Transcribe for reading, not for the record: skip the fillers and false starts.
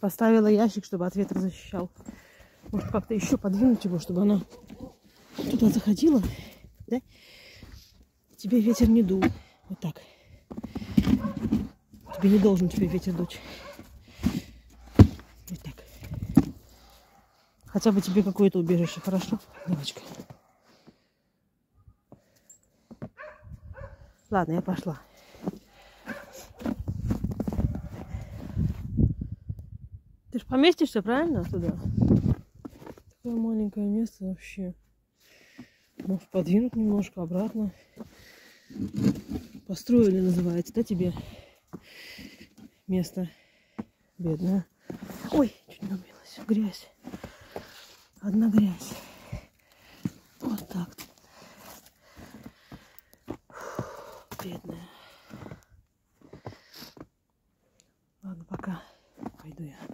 Поставила ящик, чтобы от ветра защищал. Может, как-то еще подвинуть его, чтобы она туда заходила, да? Тебе ветер не дул. Вот так. Тебе не должен тебе ветер дуть. Вот так. Хотя бы тебе какое-то убежище, хорошо, девочка? Ладно, я пошла. Ты же поместишься, правильно, туда? Такое маленькое место вообще. Может, подвинуть немножко обратно. Построили, называется, да, тебе место бедное. Ой, чуть не убилась. Грязь. Одна грязь. Вот так. Фу, бедная. Ладно, пока. Пойду я.